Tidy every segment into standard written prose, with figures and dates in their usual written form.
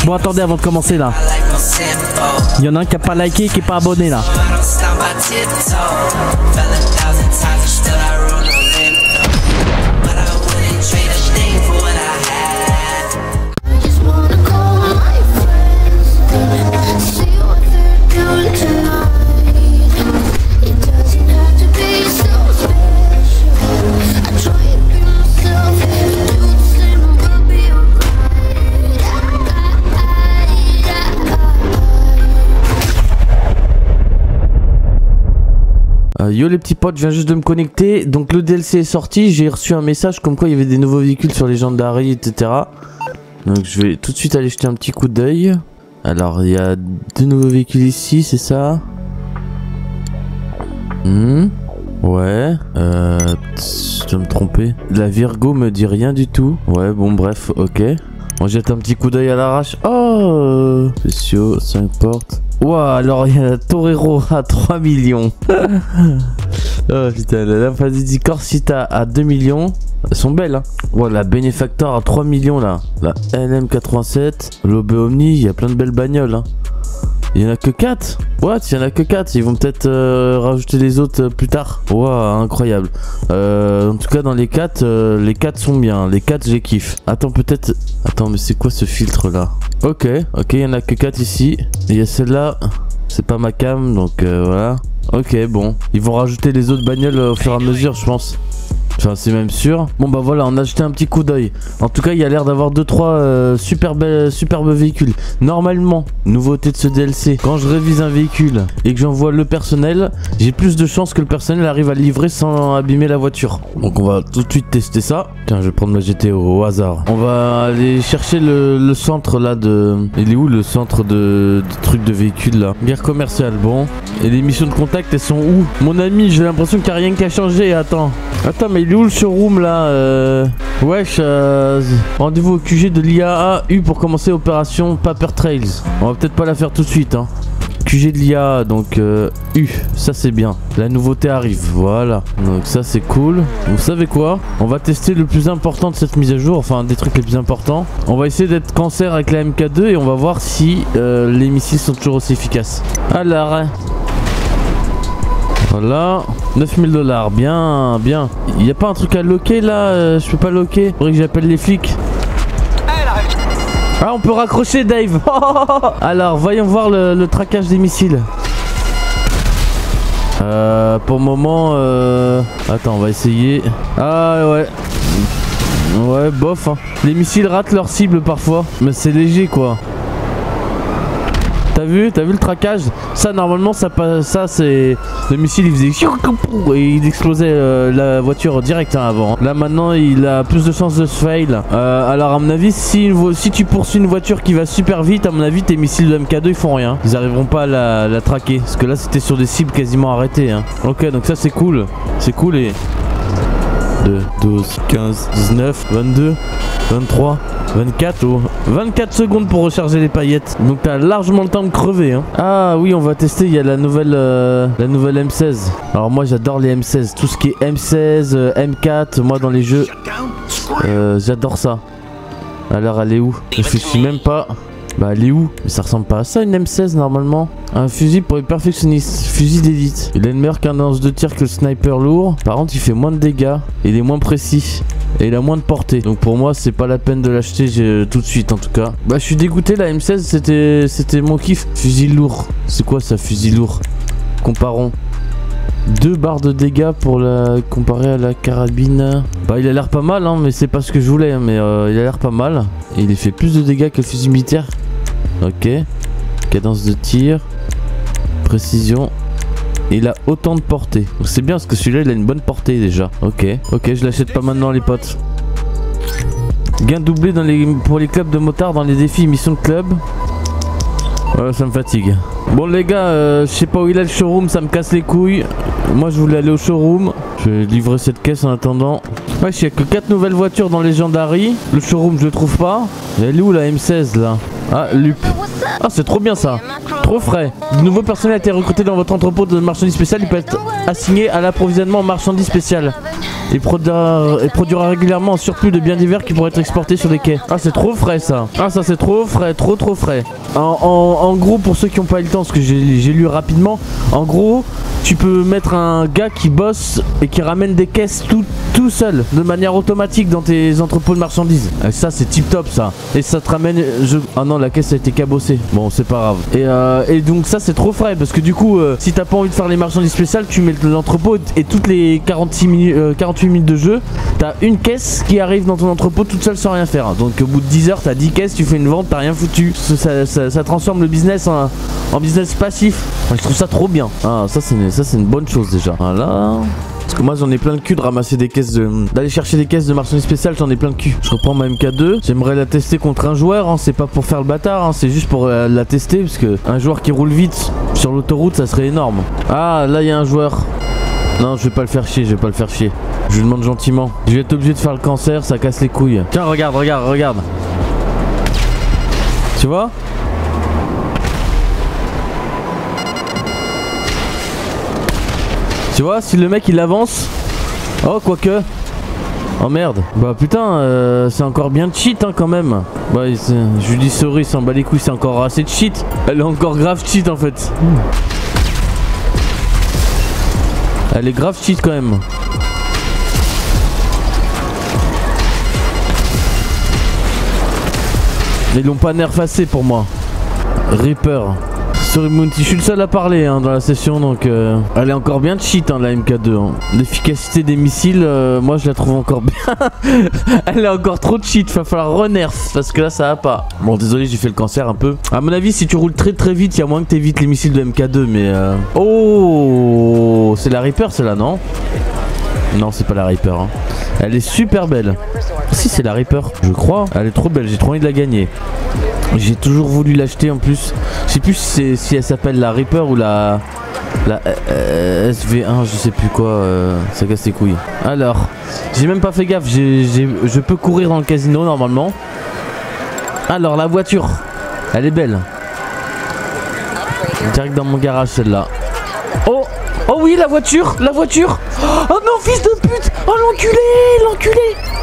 Bon, attendez avant de commencer là. Il y en a un qui a pas liké et qui est pas abonné là. Yo les petits potes, je viens juste de me connecter. Donc le DLC est sorti, j'ai reçu un message comme quoi il y avait des nouveaux véhicules sur Legendary, etc. Donc je vais tout de suite aller jeter un petit coup d'œil. Alors il y a deux nouveaux véhicules ici, c'est ça? Ouais, je dois me tromper. La Virgo me dit rien du tout. Ouais, bon bref, ok. On jette un petit coup d'œil à l'arrache. Oh, spéciaux, 5 portes. Ouah, alors il y a la Torero à 3 millions. Oh putain, la Lampadini Corsita à 2 millions. Elles sont belles, hein. Ouah, la Benefactor à 3 millions là. La LM87, l'OB Omni, il y a plein de belles bagnoles, hein. Il y en a que 4. What? Il y en a que 4. Ils vont peut-être rajouter les autres plus tard. Wow, incroyable. En tout cas, dans les 4 sont bien. Les 4, j'ai kiffe. Attends, peut-être... Attends, mais c'est quoi ce filtre là? Ok, il y en a que 4 ici. Et il y a celle-là. C'est pas ma cam, donc voilà. Ok, bon. Ils vont rajouter les autres bagnoles au fur et à mesure, je pense. Enfin, c'est même sûr. Bon bah voilà, on a jeté un petit coup d'œil. En tout cas, il y a l'air d'avoir 2-3 superbes véhicules. Normalement, nouveauté de ce DLC, quand je révise un véhicule et que j'envoie le personnel, j'ai plus de chances que le personnel arrive à le livrer sans abîmer la voiture. Donc on va tout de suite tester ça. Tiens, je vais prendre ma GTO au hasard. On va aller chercher le centre là de... Il est où le centre de trucs de véhicules là? Guerre commerciale, bon. Et les missions de contact, elles sont où? Mon ami, j'ai l'impression qu'il n'y a rien qui a changé. Attends, mais il est où le showroom là? Wesh, rendez-vous au QG de l'IAA U pour commencer opération Paper Trails. On va peut-être pas la faire tout de suite, hein. QG de l'IAA, donc U, ça c'est bien. La nouveauté arrive, voilà. Donc ça c'est cool. Vous savez quoi? On va tester le plus important de cette mise à jour, enfin des trucs les plus importants. On va essayer d'être cancer avec la MK2 et on va voir si les missiles sont toujours aussi efficaces. Alors... Voilà, 9000 $, bien, bien. Il n'y a pas un truc à loquer là? Je peux pas loquer. Faudrait que j'appelle les flics. Ah, on peut raccrocher Dave. Alors, voyons voir le traquage des missiles. Pour le moment, attends, on va essayer. Ah ouais. Ouais, bof, hein. Les missiles ratent leur cible parfois. Mais c'est léger quoi. T'as vu le traquage? Ça normalement ça c'est... Le missile il faisait... Et il explosait la voiture direct, hein, avant. Là maintenant il a plus de chances de se fail. Alors à mon avis si tu poursuis une voiture qui va super vite, à mon avis tes missiles de MK2 ils font rien. Ils arriveront pas à la traquer. Parce que là c'était sur des cibles quasiment arrêtées, hein. Ok, donc ça c'est cool. C'est cool. Et 2, 12, 15, 19, 22, 23, 24, oh. 24 secondes pour recharger les paillettes. Donc t'as largement le temps de crever, hein. Ah oui, on va tester, il y a la nouvelle M16. Alors moi j'adore les M16. Tout ce qui est M16, M4, moi dans les jeux, j'adore ça. Alors elle est où? Je réfléchis même pas. Bah elle est où? Mais ça ressemble pas à ça une M16 normalement. Un fusil pour les perfectionnistes, fusil d'élite. Il a une meilleure cadence de tir que le sniper lourd. Par contre il fait moins de dégâts. Il est moins précis. Et il a moins de portée. Donc pour moi c'est pas la peine de l'acheter tout de suite en tout cas. Bah je suis dégoûté, la M16 c'était mon kiff. Fusil lourd. C'est quoi ça, fusil lourd? Comparons. 2 barres de dégâts pour la comparer à la carabine. Bah il a l'air pas mal, hein, mais c'est pas ce que je voulais, hein, mais il a l'air pas mal. Et il fait plus de dégâts que le fusil militaire. Ok. Cadence de tir. Précision. Et il a autant de portée. Donc c'est bien parce que celui-là il a une bonne portée déjà. Ok, je l'achète pas maintenant les potes. Gain doublé pour les clubs de motards dans les défis mission de club. Ouais, ça me fatigue. Bon les gars, je sais pas où il est le showroom, ça me casse les couilles. Moi je voulais aller au showroom. Je vais livrer cette caisse en attendant. Ouais, il y a que 4 nouvelles voitures dans Legendary. Le showroom je le trouve pas. Elle est où la M16 là? Ah, Lup. Ah, c'est trop bien ça. Trop frais. De nouveau personnel a été recruté dans votre entrepôt de marchandises spéciales. Il peut être assigné à l'approvisionnement en marchandises spéciales. Il produira régulièrement un surplus de biens divers qui pourraient être exportés sur des quais. Ah, c'est trop frais ça. Ah, ça c'est trop frais, trop frais. En gros, pour ceux qui n'ont pas eu le temps, parce que j'ai lu rapidement, en gros, tu peux mettre un gars qui bosse et qui ramène des caisses tout seul, de manière automatique dans tes entrepôts de marchandises. Et ça, c'est tip top ça. Et ça te ramène. Ah non, la caisse a été cabossée. Bon, c'est pas grave. Et donc, ça, c'est trop frais parce que du coup, si t'as pas envie de faire les marchandises spéciales, tu mets l'entrepôt et toutes les 48 minutes de jeu, t'as une caisse qui arrive dans ton entrepôt toute seule sans rien faire. Donc, au bout de 10 heures, t'as 10 caisses, tu fais une vente, t'as rien foutu. Ça transforme le business en business passif. Enfin, je trouve ça trop bien. Ah, ça, c'est une bonne chose déjà. Voilà. Parce que moi j'en ai plein le cul de ramasser des caisses d'aller chercher des caisses de marchandises spéciales, j'en ai plein le cul. Je reprends ma MK2, j'aimerais la tester contre un joueur, hein. C'est pas pour faire le bâtard, hein. C'est juste pour la tester parce que un joueur qui roule vite sur l'autoroute ça serait énorme. Ah là il y a un joueur. Non je vais pas le faire chier, je lui demande gentiment. Je vais être obligé de faire le cancer, ça casse les couilles. Tiens regarde. Tu vois? Tu vois, si le mec il avance. Oh, quoique. Oh merde. Bah putain, c'est encore bien de cheat hein, quand même. Bah, je lui dis sorry, il s'en bat les couilles, c'est encore assez de cheat. Elle est encore grave cheat en fait. Elle est grave cheat quand même. Ils l'ont pas nerf assez pour moi. Reaper. Sorry Mounty, je suis le seul à parler hein, dans la session donc elle est encore bien cheat hein, la MK2 hein. L'efficacité des missiles, moi je la trouve encore bien. Elle est encore trop cheat, va falloir renerf parce que là ça va pas. Bon désolé j'ai fait le cancer un peu. À mon avis si tu roules très vite, il y a moins que t'évites les missiles de MK2 mais Oh c'est la Reaper celle-là non? Non c'est pas la Reaper hein. Elle est super belle. Si c'est la Reaper je crois. Elle est trop belle, j'ai trop envie de la gagner. J'ai toujours voulu l'acheter en plus. Je sais plus si elle s'appelle la Reaper ou la SV1, je sais plus quoi. Ça casse les couilles. Alors, j'ai même pas fait gaffe. Je peux courir dans le casino normalement. Alors, la voiture, elle est belle. Direct dans mon garage celle-là. Oh oui, la voiture. Oh non, fils de pute. Oh l'enculé.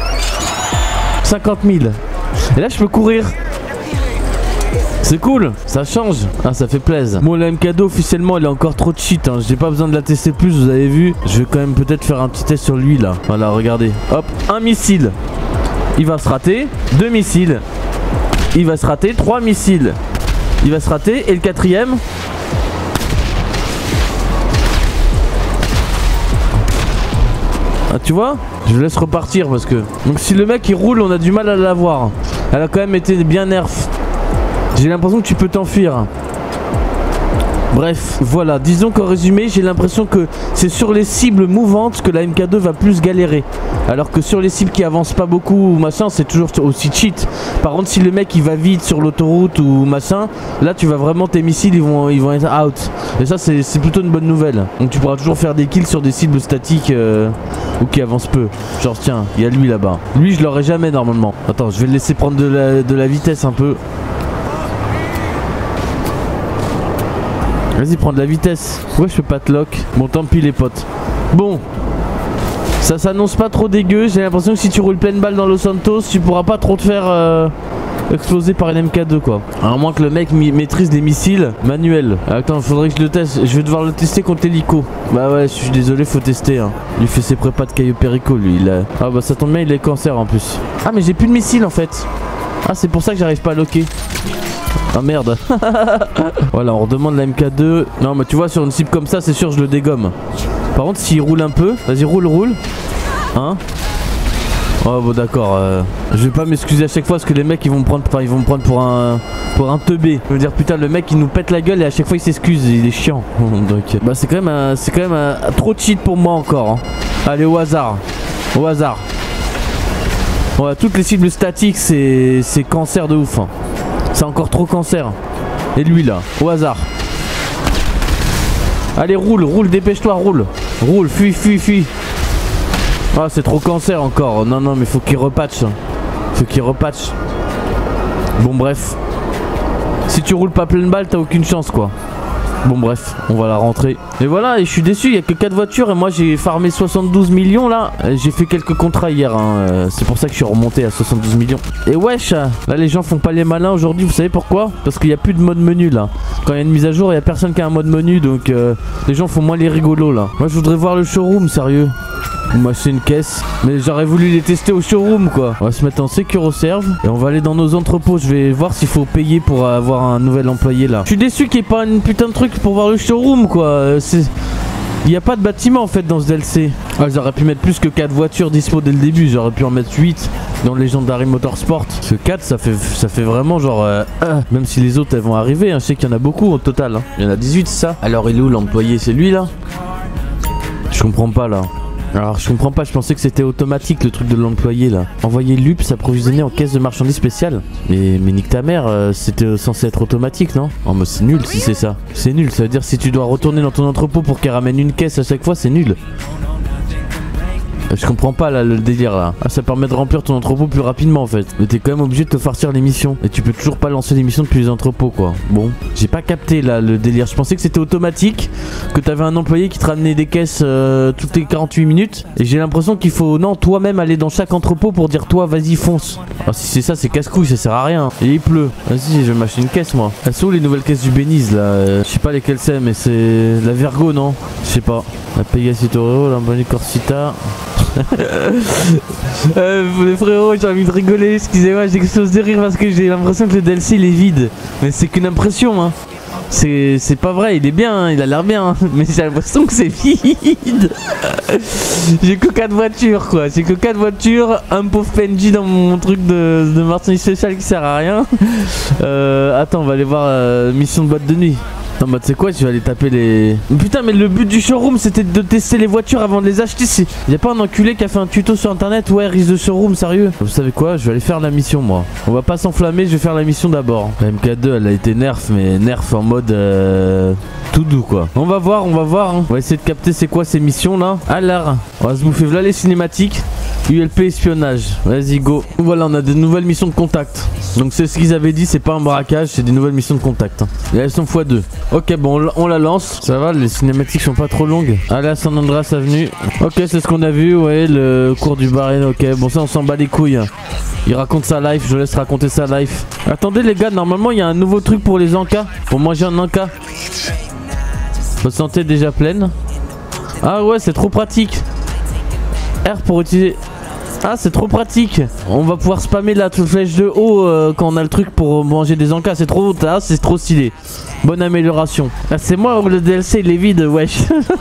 50 000. Et là, je peux courir. C'est cool, ça change. Ah ça fait plaisir. Bon la MK2 officiellement elle est encore trop cheat hein. J'ai pas besoin de la tester plus, vous avez vu. Je vais quand même peut-être faire un petit test sur lui là. Voilà regardez. Hop, un missile. Il va se rater. 2 missiles. Il va se rater. 3 missiles. Il va se rater. Et le 4ème. Ah tu vois? Je laisse repartir parce que. Donc si le mec il roule on a du mal à l'avoir. Elle a quand même été bien nerf. J'ai l'impression que tu peux t'enfuir. Bref, voilà, disons qu'en résumé, j'ai l'impression que c'est sur les cibles mouvantes que la MK2 va plus galérer. Alors que sur les cibles qui avancent pas beaucoup ou machin, c'est toujours aussi cheat. Par contre, si le mec il va vite sur l'autoroute ou machin, là tu vas vraiment tes missiles ils vont être out. Et ça c'est plutôt une bonne nouvelle. Donc tu pourras toujours faire des kills sur des cibles statiques ou qui avancent peu. Genre tiens, il y a lui là-bas. Lui je l'aurai jamais normalement. Attends, je vais le laisser prendre de la vitesse un peu. Vas-y, prends de la vitesse. Pourquoi je peux pas te lock? Bon, tant pis les potes. Bon, ça s'annonce pas trop dégueu. J'ai l'impression que si tu roules pleine balle dans Los Santos, tu pourras pas trop te faire exploser par une MK2 quoi. À moins que le mec maîtrise les missiles manuels. Attends, faudrait que je le teste. Je vais devoir le tester contre l'hélico. Bah ouais, je suis désolé, faut tester hein. Il fait ses prépas de Cayo Perico lui. Ah bah ça tombe bien, il est cancer en plus. Ah mais j'ai plus de missiles en fait. Ah c'est pour ça que j'arrive pas à locker. Ah merde. Voilà, on redemande la MK2. Non mais tu vois sur une cible comme ça c'est sûr je le dégomme. Par contre s'il roule un peu, vas-y roule. Hein? Oh bon d'accord, je vais pas m'excuser à chaque fois parce que les mecs ils vont me prendre pour un teubé. Je veux dire putain le mec il nous pète la gueule et à chaque fois il s'excuse, il est chiant. Donc bah c'est quand même trop cheat pour moi encore hein. Allez au hasard. Ouais, toutes les cibles statiques c'est cancer de ouf hein. C'est encore trop cancer. Et lui là, au hasard. Allez roule, dépêche-toi, roule, fuis. Ah c'est trop cancer encore. Non mais faut qu'il repatche. Bon bref. Si tu roules pas pleine balle t'as aucune chance quoi. Bon bref, on va la rentrer. Et voilà, et je suis déçu, il y a que 4 voitures et moi j'ai farmé 72 millions là. J'ai fait quelques contrats hier, hein. C'est pour ça que je suis remonté à 72 millions. Et wesh, là les gens font pas les malins aujourd'hui, vous savez pourquoi? Parce qu'il n'y a plus de mode menu là. Quand il y a une mise à jour, il n'y a personne qui a un mode menu, donc les gens font moins les rigolos là. Moi je voudrais voir le showroom, sérieux. On m'a acheté une caisse, mais j'aurais voulu les tester au showroom quoi. On va se mettre en Securoserve et on va aller dans nos entrepôts. Je vais voir s'il faut payer pour avoir un nouvel employé là. Je suis déçu qu'il n'y ait pas une putain de truc pour voir le showroom quoi. Il n'y a pas de bâtiment en fait dans ce DLC. Ah, j'aurais pu mettre plus que 4 voitures dispo dès le début. J'aurais pu en mettre 8 dans Legendary Motorsport. Parce que 4 ça fait vraiment genre même si les autres elles vont arriver, hein. Je sais qu'il y en a beaucoup au total, hein. Il y en a 18 ça. Alors il est où l'employé? C'est lui là? Je comprends pas là. Alors je comprends pas, je pensais que c'était automatique le truc de l'employé là. Envoyer l'UP s'approvisionner en caisse de marchandises spéciales. Mais nique ta mère, c'était censé être automatique non? Oh mais c'est nul si c'est ça. C'est nul, ça veut dire si tu dois retourner dans ton entrepôt pour qu'elle ramène une caisse à chaque fois, c'est nul. Je comprends pas là le délire là. Ah, ça permet de remplir ton entrepôt plus rapidement en fait. Mais t'es quand même obligé de te farcir les missions. Et tu peux toujours pas lancer les missions depuis les entrepôts quoi. Bon, j'ai pas capté là le délire. Je pensais que c'était automatique, que t'avais un employé qui te ramenait des caisses toutes les 48 minutes. Et j'ai l'impression qu'il faut non toi-même aller dans chaque entrepôt pour dire toi vas-y fonce. Alors si c'est ça c'est casse-couille, ça sert à rien. Et il pleut. Vas-y je vais m'acheter une caisse moi. Elles sont où les nouvelles caisses du Beniz là? Je sais pas lesquelles c'est mais c'est la Virgo non? Je sais pas. La Pegasus Toro, la Bonnie Corsita. Les frérots, j'ai envie de rigoler, excusez-moi, j'explose de rire parce que j'ai l'impression que le DLC il est vide. Mais c'est qu'une impression, hein. C'est pas vrai, il est bien, hein, il a l'air bien, hein, mais j'ai l'impression que c'est vide. J'ai que 4 voitures quoi, j'ai que 4 voitures, un pauvre PNJ dans mon truc de marchandise spéciale qui sert à rien. Attends, on va aller voir mission de boîte de nuit. Non bah tu sais quoi, tu vas aller taper les... Putain mais le but du showroom c'était de tester les voitures avant de les acheter. Y'a pas un enculé qui a fait un tuto sur internet? Ouais, risque de showroom, sérieux? Vous savez quoi, je vais aller faire la mission moi. On va pas s'enflammer, je vais faire la mission d'abord. La MK2 elle a été nerf, mais nerf en mode tout doux quoi. On va voir hein. On va essayer de capter c'est quoi ces missions là. Alors, on va se bouffer là les cinématiques. ULP espionnage, vas-y go. Voilà, on a des nouvelles missions de contact. Donc c'est ce qu'ils avaient dit, c'est pas un braquage, c'est des nouvelles missions de contact. Et elles sont x2. Ok bon, on la lance. Ça va, les cinématiques sont pas trop longues. Allez à San Andreas Avenue. Ok, c'est ce qu'on a vu, ouais, le cours du Bahreïn, ok. Bon ça on s'en bat les couilles. Il raconte sa life, je laisse raconter sa life. Attendez les gars, normalement il y a un nouveau truc pour les encas. Pour manger un enca. Votre santé est déjà pleine. Ah ouais, c'est trop pratique. R pour utiliser... Ah c'est trop pratique. On va pouvoir spammer la flèche de haut quand on a le truc pour manger des encas. C'est trop c'est trop stylé. Bonne amélioration. Ah, c'est moi le DLC il est vide wesh.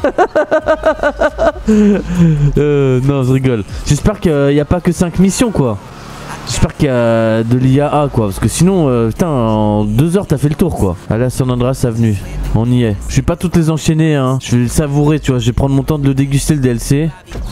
Non je rigole. J'espère qu'il n'y a pas que 5 missions quoi. J'espère qu'il y a de l'IAA quoi. Parce que sinon putain en 2 heures t'as fait le tour quoi. Allez à San Andreas Avenue. On y est. Je vais pas toutes les enchaîner hein. Je vais le savourer tu vois. Je vais prendre mon temps de le déguster le DLC.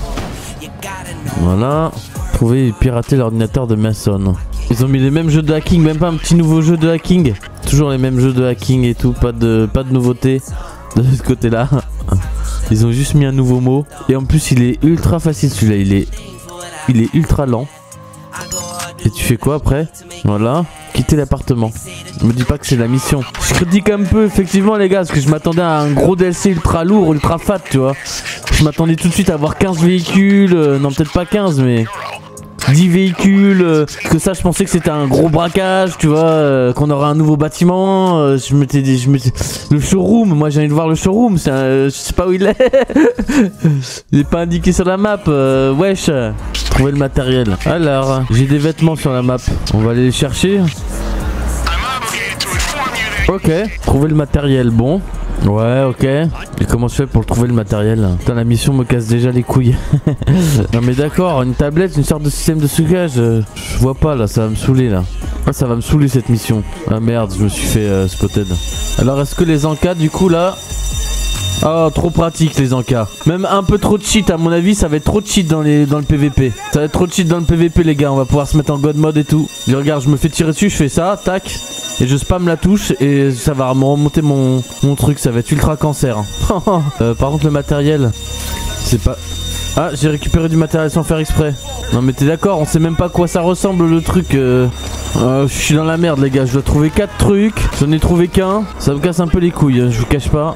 Voilà. Trouver et pirater l'ordinateur de Mason. Ils ont mis les mêmes jeux de hacking, même pas un petit nouveau jeu de hacking. Toujours les mêmes jeux de hacking et tout, pas de nouveauté de ce côté là. Ils ont juste mis un nouveau mot. Et en plus il est ultra facile celui-là, il est ultra lent. Et tu fais quoi après? Voilà, quitter l'appartement. Me dis pas que c'est la mission. Je critique un peu effectivement les gars, parce que je m'attendais à un gros DLC ultra lourd, ultra fat tu vois. Je m'attendais tout de suite à avoir 15 véhicules, non peut-être pas 15 mais 10 véhicules, que ça je pensais que c'était un gros braquage, tu vois, qu'on aurait un nouveau bâtiment, je m'étais dit, le showroom, moi j'ai envie de voir le showroom, je sais pas où il est, il est pas indiqué sur la map, wesh, trouver le matériel. Alors, j'ai des vêtements sur la map, on va aller les chercher. Ok, trouver le matériel, bon. Ouais, ok. Et comment je fais pour trouver le matériel? Putain, la mission me casse déjà les couilles. Non mais d'accord, une tablette, une sorte de système de stockage. Je vois pas là, ça va me saouler là. Ah, ça va me saouler cette mission. Ah merde, je me suis fait spotted. Alors est-ce que les encas du coup là... Oh, trop pratique les encas. Même un peu trop de cheat à mon avis, ça va être trop de cheat dans le PVP. Ça va être trop de cheat dans le PVP les gars, on va pouvoir se mettre en god mode et tout. Et regarde, je me fais tirer dessus, je fais ça, tac. Et je spam la touche et ça va me remonter mon truc, ça va être ultra cancer. Par contre le matériel, c'est pas... Ah, j'ai récupéré du matériel sans faire exprès. Non mais t'es d'accord, on sait même pas à quoi ça ressemble le truc. Je suis dans la merde les gars, je dois trouver 4 trucs. J'en ai trouvé qu'un. Ça me casse un peu les couilles, je vous cache pas.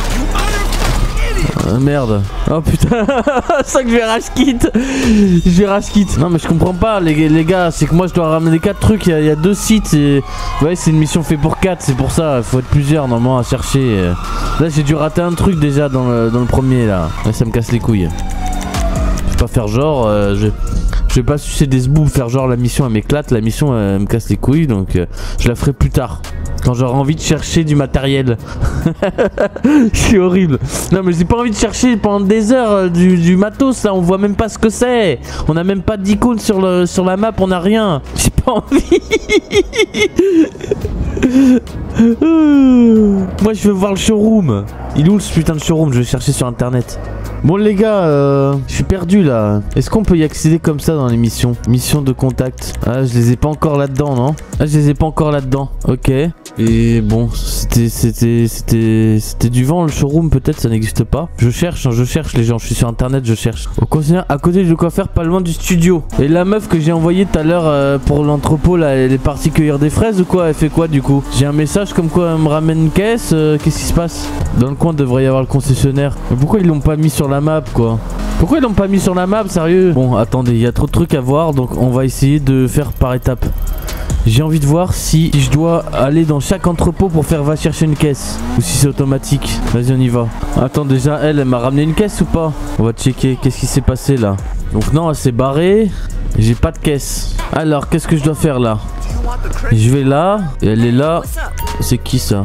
Merde. Oh putain. Ça que je vais rage quit. Je vais rage quit. Non mais je comprends pas les gars. C'est que moi je dois ramener 4 trucs. Il y a 2 sites et... Ouais c'est une mission faite pour 4. C'est pour ça. Il faut être plusieurs normalement à chercher. Là j'ai dû rater un truc déjà dans le premier là. Là ça me casse les couilles. Je vais pas faire genre je vais pas sucer des sboots, faire genre la mission elle m'éclate. La mission elle me casse les couilles. Donc je la ferai plus tard. Quand j'aurai envie de chercher du matériel. C'est horrible. Non mais j'ai pas envie de chercher pendant des heures du matos là. On voit même pas ce que c'est. On a même pas d'icône sur la map. On a rien. J'ai pas envie. Moi je veux voir le showroom. Il est où ce putain de showroom? Je vais chercher sur internet. Bon les gars, je suis perdu là. Est-ce qu'on peut y accéder comme ça dans les missions? Missions de contact. Ah je les ai pas encore là-dedans non? Ah je les ai pas encore là-dedans. Ok. Et bon, c'était du vent le showroom peut-être, ça n'existe pas. Je cherche les gens, je suis sur internet, je cherche. Au concessionnaire, à côté du coiffeur, pas loin du studio. Et la meuf que j'ai envoyée tout à l'heure pour l'entrepôt là, elle est partie cueillir des fraises ou quoi? Elle fait quoi du coup? J'ai un message comme quoi elle me ramène une caisse, qu'est-ce qui se passe? Dans le coin devrait y avoir le concessionnaire. Mais pourquoi ils l'ont pas mis sur la map quoi? Pourquoi ils l'ont pas mis sur la map, sérieux? Bon attendez, il y a trop de trucs à voir, donc on va essayer de faire par étapes. J'ai envie de voir si je dois aller dans chaque entrepôt pour faire va chercher une caisse ou si c'est automatique. Vas-y on y va. Attends déjà elle m'a ramené une caisse ou pas? On va checker qu'est-ce qui s'est passé là. Donc non elle s'est barrée. J'ai pas de caisse. Alors qu'est-ce que je dois faire là? Je vais là et elle est là. C'est qui ça?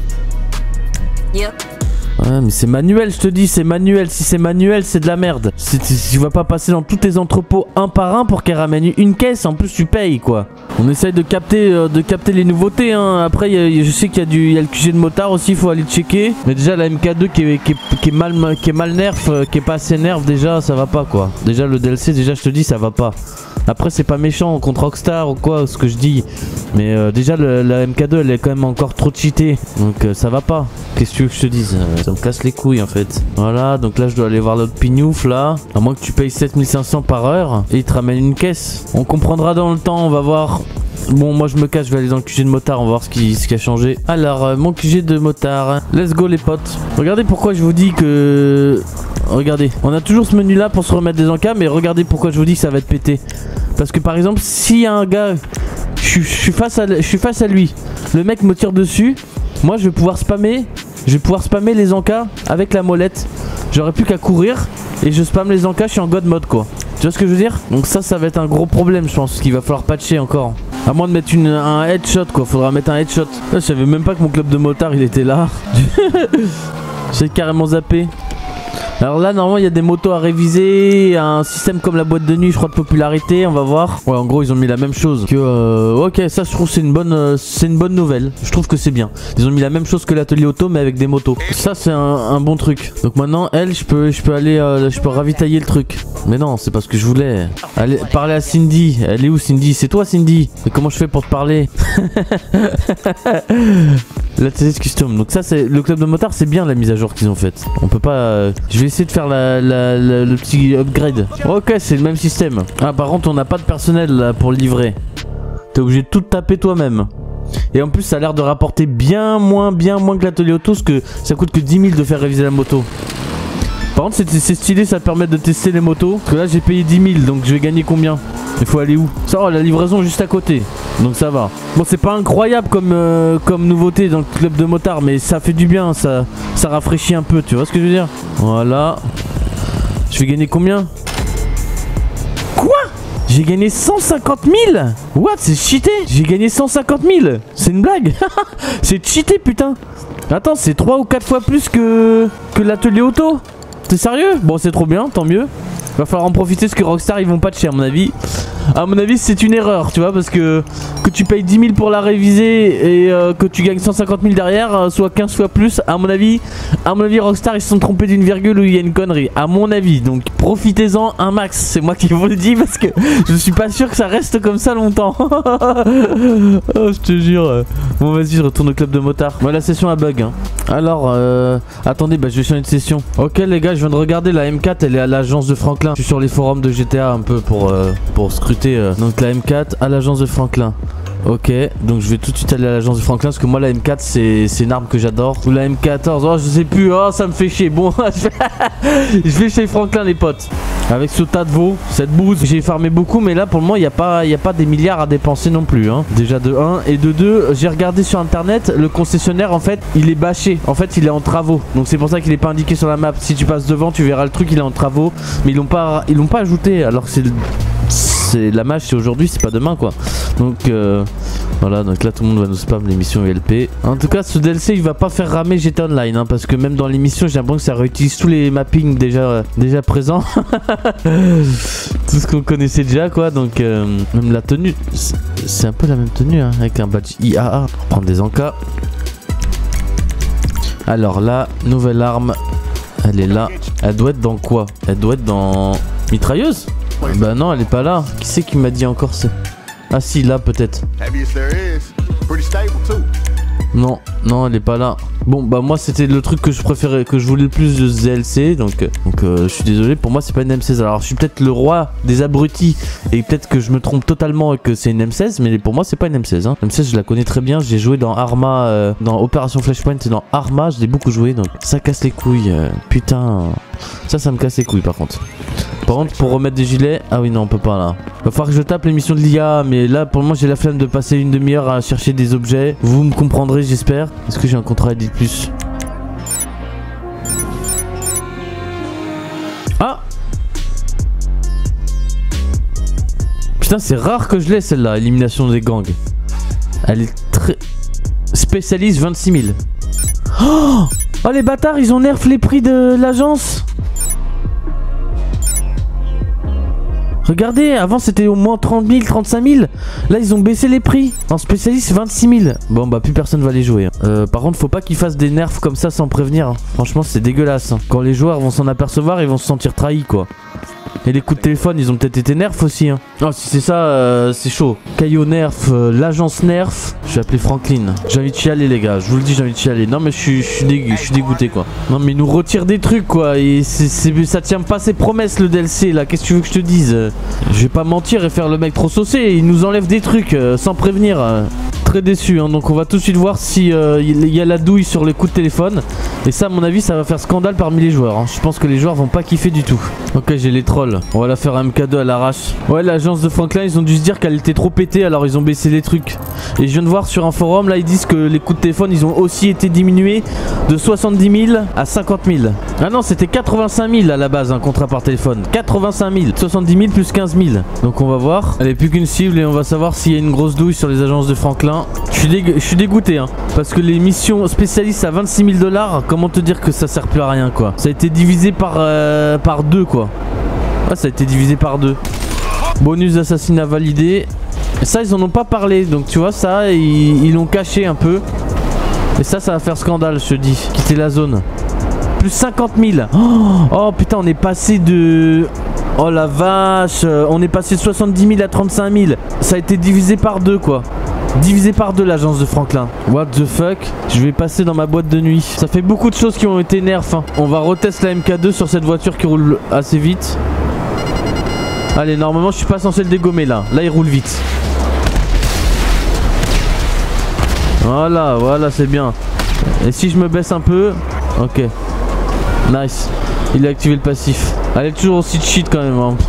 Ouais mais c'est manuel je te dis, c'est manuel. Si c'est manuel c'est de la merde. Tu vas pas passer dans tous tes entrepôts un par un pour qu'elle ramène une caisse. En plus tu payes quoi. On essaye de capter les nouveautés hein. Après je sais qu'il y a le QG de motard aussi, il faut aller checker. Mais déjà la MK2 qui est mal nerf, qui est pas assez nerf déjà, ça va pas quoi. Déjà le DLC déjà je te dis ça va pas. Après c'est pas méchant contre Rockstar ou quoi ce que je dis. Mais déjà la MK2 elle est quand même encore trop cheatée. Donc ça va pas. Qu'est-ce que tu veux que je te dise? Ça me casse les couilles en fait. Voilà donc là je dois aller voir l'autre pignouf là. À moins que tu payes 7500 par heure. Et il te ramène une caisse. On comprendra dans le temps, on va voir. Bon moi je me cache, je vais aller dans le QG de motard, on va voir ce qui a changé. Alors mon QG de motard. Let's go les potes. Regardez pourquoi je vous dis que... Regardez, on a toujours ce menu là pour se remettre des encas. Mais regardez pourquoi je vous dis que ça va être pété. Parce que par exemple s'il y a un gars, je suis face à lui, le mec me tire dessus, moi je vais pouvoir spammer les encas avec la molette. J'aurais plus qu'à courir et je spamme les encas, je suis en god mode quoi. Tu vois ce que je veux dire? Donc ça va être un gros problème je pense, qu'il va falloir patcher encore. À moins de mettre un headshot quoi, faudra mettre un headshot. Là, je savais même pas que mon club de motard il était là. J'ai carrément zappé. Alors là normalement il y a des motos à réviser, un système comme la boîte de nuit je crois de popularité, on va voir. Ouais en gros ils ont mis la même chose que ok ça je trouve c'est une bonne nouvelle. Je trouve que c'est bien. Ils ont mis la même chose que l'atelier auto mais avec des motos. Ça c'est un bon truc. Donc maintenant elle je peux aller je peux ravitailler le truc. Mais non c'est pas ce que je voulais. Allez parler à Cindy. Elle est où Cindy? C'est toi Cindy? Mais comment je fais pour te parler? La TZ Custom. Donc ça c'est le club de motard, c'est bien la mise à jour qu'ils ont faite. On peut pas je vais essayer de faire le petit upgrade. Ok c'est le même système. Ah par contre on n'a pas de personnel là pour livrer. T'es obligé de tout taper toi-même. Et en plus ça a l'air de rapporter bien moins que l'atelier auto, parce que ça coûte que 10 000 de faire réviser la moto. Par contre c'est stylé, ça te permet de tester les motos. Parce que là j'ai payé 10 000 donc je vais gagner combien? Il faut aller où? Ça va, la livraison juste à côté. Donc ça va. Bon c'est pas incroyable comme nouveauté dans le club de motard, mais ça fait du bien, ça rafraîchit un peu, tu vois ce que je veux dire? Voilà. Je vais gagner combien? Quoi? J'ai gagné 150 000? What? C'est cheaté? J'ai gagné 150 000? C'est une blague? C'est cheaté putain. Attends c'est 3 ou 4 fois plus que l'atelier auto. T'es sérieux? Bon c'est trop bien, tant mieux. Va falloir en profiter parce que Rockstar ils vont patcher à mon avis. À mon avis c'est une erreur tu vois, parce que tu payes 10 000 pour la réviser et que tu gagnes 150 000 derrière, soit 15 fois plus. À mon avis Rockstar ils se sont trompés d'une virgule ou il y a une connerie à mon avis. Donc profitez-en un max, c'est moi qui vous le dis, parce que je suis pas sûr que ça reste comme ça longtemps. Oh je te jure. Bon vas-y je retourne au club de motard. Moi la session a bug hein. Alors attendez bah je vais changer de session. Ok les gars je viens de regarder, la M4 elle est à l'agence de Franklin. Je suis sur les forums de GTA un peu pour scruter donc la M4 à l'agence de Franklin. Ok, donc je vais tout de suite aller à l'agence de Franklin parce que moi la M4 c'est une arme que j'adore. Ou la M14, oh je sais plus, oh ça me fait chier. Bon, je vais chez Franklin les potes. Avec ce tas de veaux, cette bouse, j'ai farmé beaucoup mais là pour le moment il n'y a pas des milliards à dépenser non plus hein. Déjà de 1 et de 2, j'ai regardé sur internet, le concessionnaire en fait il est bâché, en fait il est en travaux. Donc c'est pour ça qu'il est pas indiqué sur la map. Si tu passes devant tu verras le truc, il est en travaux. Mais ils l'ont pas ajouté alors que c'est la match, c'est aujourd'hui, c'est pas demain quoi. Donc voilà, donc là tout le monde va nous spam l'émission ULP. En tout cas ce DLC il va pas faire ramer GTA Online hein, parce que même dans l'émission j'ai l'impression que ça réutilise tous les mappings déjà présents. Tout ce qu'on connaissait déjà quoi. Donc même la tenue c'est un peu la même tenue hein, avec un badge IAA. On va prendre des encas. Alors la nouvelle arme, elle est là. Elle doit être dans quoi? Elle doit être dans mitrailleuse? Bah non, elle est pas là. Qui c'est qui m'a dit encore ça? Ah si, là peut-être. Non, non, elle est pas là. Bon, bah moi c'était le truc que je préférais, que je voulais le plus de ce DLC. Donc je suis désolé, pour moi c'est pas une M16. Alors je suis peut-être le roi des abrutis et peut-être que je me trompe totalement et que c'est une M16. Mais pour moi c'est pas une M16 hein. M16 je la connais très bien, j'ai joué dans Arma, dans Opération Flashpoint et dans Arma, je l'ai beaucoup joué. Donc ça casse les couilles, putain. Ça me casse les couilles par contre. Par contre pour remettre des gilets, ah oui non on peut pas là. Va falloir que je tape l'émission de l'IA, mais là pour le moment j'ai la flemme de passer une demi-heure à chercher des objets. Vous me comprendrez j'espère. Est-ce que j'ai un contrat Edit Plus? Ah putain c'est rare que je l'ai celle-là, élimination des gangs. Elle est très... Spécialiste 26 000. Oh les bâtards ils ont nerf les prix de l'agence. Regardez, avant c'était au moins 30 000, 35 000. Là ils ont baissé les prix. En spécialiste 26 000. Bon bah plus personne va les jouer hein. Par contre faut pas qu'ils fassent des nerfs comme ça sans prévenir hein. Franchement c'est dégueulasse hein. Quand les joueurs vont s'en apercevoir ils vont se sentir trahis quoi. Et les coups de téléphone ils ont peut-être été nerfs aussi hein. Oh si c'est ça c'est chaud. Caillot nerf, l'agence nerf. Je vais appeler Franklin. J'ai envie de chialer les gars, je vous le dis j'ai envie de chialer. Non mais je suis dégoûté quoi. Non mais ils nous retirent des trucs quoi. Et ça tient pas ses promesses le DLC là. Qu'est-ce que tu veux que je te dise? Je vais pas mentir et faire le mec trop saucé. Ils nous enlèvent des trucs sans prévenir. Très déçu hein. Donc on va tout de suite voir si il y a la douille sur les coups de téléphone. Et ça à mon avis ça va faire scandale parmi les joueurs hein. Je pense que les joueurs vont pas kiffer du tout. Ok j'ai les trolls. On va la faire un MK2 à l'arrache. Ouais l'agence de Franklin ils ont dû se dire qu'elle était trop pétée. Alors ils ont baissé les trucs. Et je viens de voir sur un forum là ils disent que les coups de téléphone ils ont aussi été diminués de 70 000 à 50 000. Ah non c'était 85 000 à la base un contrat par téléphone. 85 000. 70 000 plus 15 000. Donc on va voir. Elle est plus qu'une cible et on va savoir s'il y a une grosse douille sur les agences de Franklin. Je suis dégoûté hein. Parce que les missions spécialistes à 26 000 $, comment te dire que ça sert plus à rien quoi. Ça a été divisé par 2 quoi. Ah ça a été divisé par 2. Bonus d'assassinat validé. Et ça ils en ont pas parlé. Donc tu vois ça ils l'ont caché un peu. Et ça va faire scandale je te dis. Quitter la zone. Plus 50 000. Oh putain on est passé de... Oh la vache. On est passé de 70 000 à 35 000. Ça a été divisé par 2 quoi. Divisé par 2 l'agence de Franklin. What the fuck. Je vais passer dans ma boîte de nuit. Ça fait beaucoup de choses qui ont été nerfs hein. On va retester la MK2 sur cette voiture qui roule assez vite. Allez normalement je suis pas censé le dégommer là. Là il roule vite. Voilà c'est bien. Et si je me baisse un peu. Ok. Nice. Il a activé le passif. Elle est toujours aussi cheat quand même hein.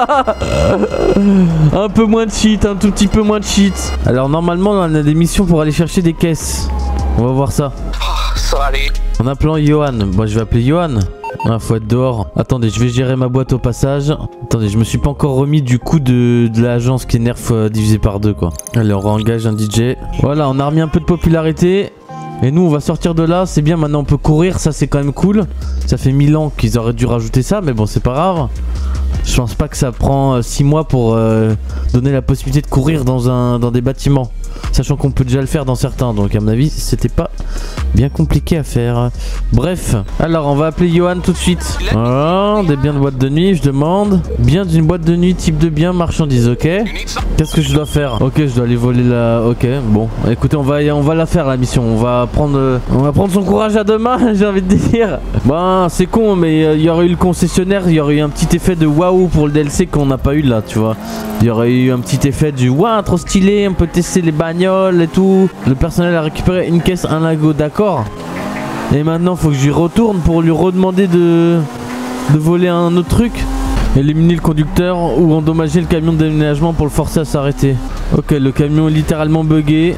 Un peu moins de cheat, un tout petit peu moins de cheat. Alors normalement on a des missions pour aller chercher des caisses. On va voir ça. En appelant Johan. Bon je vais appeler Johan. Ah, faut être dehors. Attendez, je vais gérer ma boîte au passage. Attendez, je me suis pas encore remis du coup de l'agence qui est nerf divisé par 2 quoi. Allez, on réengage un DJ. Voilà, on a remis un peu de popularité. Et nous on va sortir de là, c'est bien, maintenant on peut courir, ça c'est quand même cool. Ça fait 1000 ans qu'ils auraient dû rajouter ça, mais bon c'est pas grave. Je pense pas que ça prend 6 mois pour donner la possibilité de courir dans des bâtiments. Sachant qu'on peut déjà le faire dans certains, donc à mon avis c'était pas bien compliqué à faire. Bref, alors on va appeler Johan tout de suite. Voilà, des biens de boîte de nuit, je demande. Bien d'une boîte de nuit, type de bien, marchandise, ok. Qu'est-ce que je dois faire? Ok, je dois aller voler la... Ok, bon, écoutez, on va la faire la mission. On va prendre son courage à deux mains, j'ai envie de dire. Bon, c'est con, mais il y aurait eu le concessionnaire, il y aurait eu un petit effet de waouh pour le DLC qu'on n'a pas eu là, tu vois. Il y aurait eu un petit effet du waouh, trop stylé, on peut tester les bagnoles et tout. Le personnel a récupéré une caisse, un lago, d'accord. Et maintenant, faut que je lui retourne pour lui redemander de voler un autre truc. Éliminer le conducteur ou endommager le camion de déménagement pour le forcer à s'arrêter. Ok, le camion est littéralement buggé.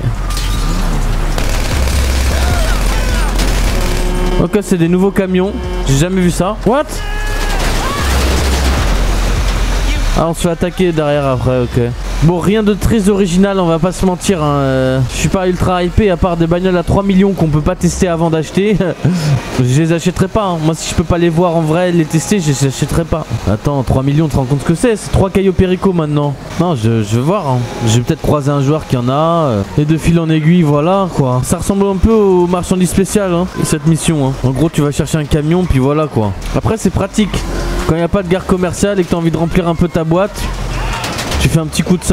Ok, c'est des nouveaux camions. J'ai jamais vu ça. What? Ah, on se fait attaquer derrière après, ok. Bon, rien de très original, on va pas se mentir, hein. Je suis pas ultra hypé à part des bagnoles à 3 millions qu'on peut pas tester avant d'acheter. Je les achèterai pas, hein. Moi si je peux pas les voir en vrai, les tester, je les achèterai pas. Attends, 3 millions, tu te rends compte ce que c'est? C'est 3 Caio Perico maintenant. Non, je vais voir, hein. Je vais peut-être croiser un joueur qui en a. Et de fil en aiguille, voilà quoi. Ça ressemble un peu aux marchandises spéciales, hein, cette mission, hein. En gros, tu vas chercher un camion, puis voilà quoi. Après, c'est pratique. Quand il n'y a pas de gare commerciale et que tu as envie de remplir un peu ta boîte, tu fais un petit coup de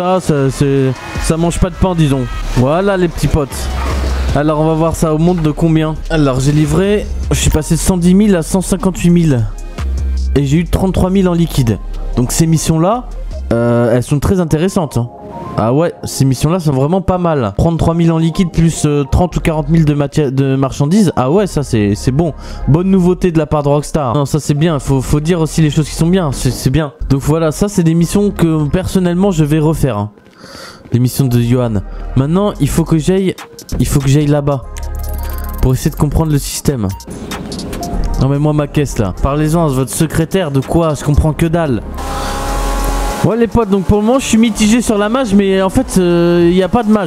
ça mange pas de pain, disons. Voilà les petits potes. Alors on va voir ça au monde de combien. Alors j'ai livré, je suis passé de 110 000 à 158 000. Et j'ai eu 33 000 en liquide. Donc ces missions là, elles sont très intéressantes, hein. Ah ouais, ces missions-là sont vraiment pas mal. Prendre 3000 en liquide plus 30 ou 40 000 de marchandises. Ah ouais, ça c'est bon. Bonne nouveauté de la part de Rockstar. Non, ça c'est bien. Faut dire aussi les choses qui sont bien. C'est bien. Donc voilà, ça c'est des missions que personnellement je vais refaire, hein. Les missions de Johan. Maintenant, il faut que j'aille là-bas. Pour essayer de comprendre le système. Non mais moi ma caisse là. Parlez-en à votre secrétaire de quoi? Je comprends que dalle. Ouais les potes, donc pour le moment je suis mitigé sur la mage, mais en fait il n'y a pas de mage.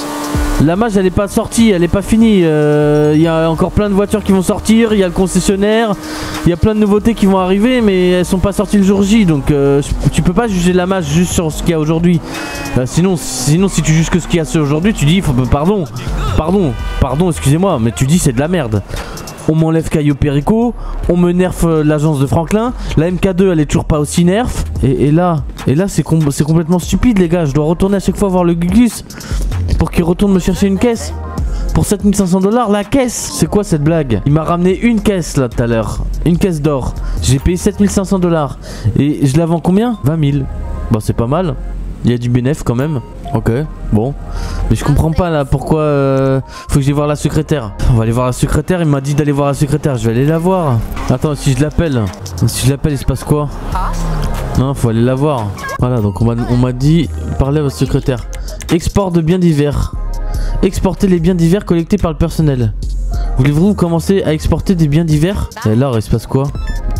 La mage elle est pas sortie, elle est pas finie. Il y a encore plein de voitures qui vont sortir, il y a le concessionnaire, il y a plein de nouveautés qui vont arriver, mais elles sont pas sorties le jour J, donc tu peux pas juger la mage juste sur ce qu'il y a aujourd'hui. Sinon si tu juges que ce qu'il y a aujourd'hui, tu dis pardon, excusez-moi, mais tu dis c'est de la merde. On m'enlève Caio Perico, on me nerf l'agence de Franklin, la MK2 elle est toujours pas aussi nerf. Et là c'est complètement stupide les gars, je dois retourner à chaque fois voir le Gugus pour qu'il retourne me chercher une caisse. Pour 7500 $, la caisse. C'est quoi cette blague? Il m'a ramené une caisse là tout à l'heure, une caisse d'or. J'ai payé 7500 $. Et je la vends combien? 20 000. Bah c'est pas mal, il y a du bénéf quand même. Ok, bon. Mais je comprends pas là pourquoi faut que j'aille voir la secrétaire. On va aller voir la secrétaire, il m'a dit d'aller voir la secrétaire, je vais aller la voir. Attends, si je l'appelle, il se passe quoi? Non, faut aller la voir. Voilà, donc on m'a dit parler à votre secrétaire. Export de biens divers. Exporter les biens divers collectés par le personnel. Voulez-vous commencer à exporter des biens divers? Et là, il se passe quoi?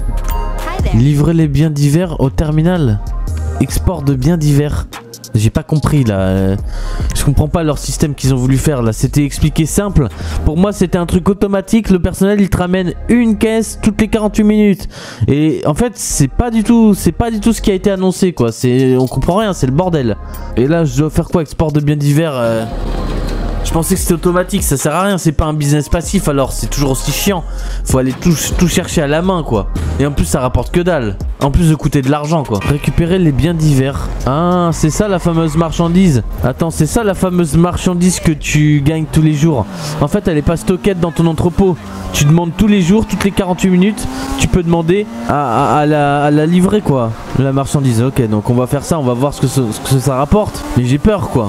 Livrer les biens divers au terminal. Export de biens divers. J'ai pas compris là, je comprends pas leur système qu'ils ont voulu faire là, c'était expliqué simple. Pour moi c'était un truc automatique, le personnel il te ramène une caisse toutes les 48 minutes. Et en fait c'est pas du tout ce qui a été annoncé quoi, on comprend rien, c'est le bordel. Et là je dois faire quoi, export de biens divers Je pensais que c'était automatique, ça sert à rien, c'est pas un business passif alors c'est toujours aussi chiant. Faut aller tout chercher à la main quoi. Et en plus ça rapporte que dalle. En plus de coûter de l'argent quoi. Récupérer les biens divers. Ah c'est ça la fameuse marchandise. Attends, c'est ça la fameuse marchandise que tu gagnes tous les jours. En fait elle est pas stockée dans ton entrepôt. Tu demandes tous les jours, toutes les 48 minutes. Tu peux demander à la livrer quoi, la marchandise. Ok, donc on va faire ça, on va voir ce que ça rapporte. Mais j'ai peur quoi.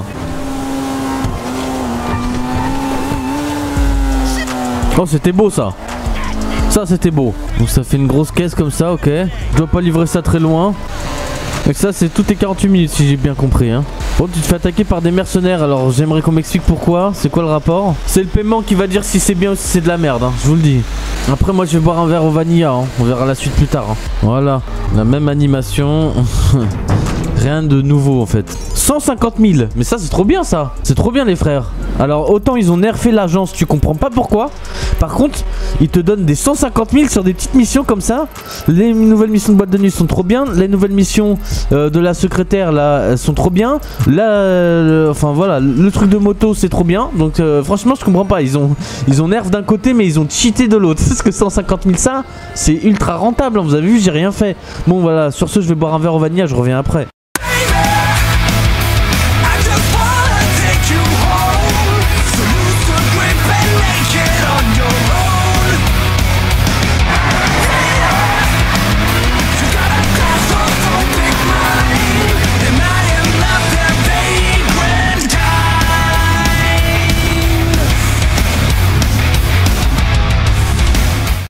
Oh c'était beau ça. Ça c'était beau. Donc ça fait une grosse caisse comme ça, ok. Je dois pas livrer ça très loin. Et ça c'est toutes les 48 minutes si j'ai bien compris hein. Bon tu te fais attaquer par des mercenaires, alors j'aimerais qu'on m'explique pourquoi. C'est quoi le rapport? C'est le paiement qui va dire si c'est bien ou si c'est de la merde hein, je vous le dis. Après moi je vais boire un verre au vanilla hein. On verra la suite plus tard hein. Voilà, la même animation. Rien de nouveau en fait. 150 000, mais ça c'est trop bien ça. C'est trop bien les frères. Alors autant ils ont nerfé l'agence, tu comprends pas pourquoi. Par contre ils te donnent des 150 000 sur des petites missions comme ça. Les nouvelles missions de boîte de nuit sont trop bien. Les nouvelles missions de la secrétaire là sont trop bien. Là enfin voilà, le truc de moto c'est trop bien. Donc franchement je comprends pas. Ils ont nerf d'un côté mais ils ont cheaté de l'autre. Parce que 150 000 ça c'est ultra rentable hein. Vous avez vu j'ai rien fait. Bon voilà, sur ce je vais boire un verre au vanilla, je reviens après.